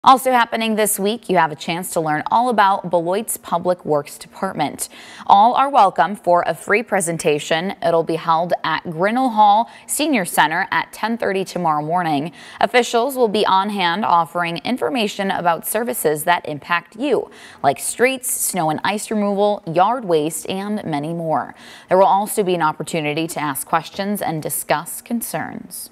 Also happening this week, you have a chance to learn all about Beloit's Public Works Department. All are welcome for a free presentation. It'll be held at Grinnell Hall Senior Center at 10:30 tomorrow morning. Officials will be on hand offering information about services that impact you, like streets, snow and ice removal, yard waste, and many more. There will also be an opportunity to ask questions and discuss concerns.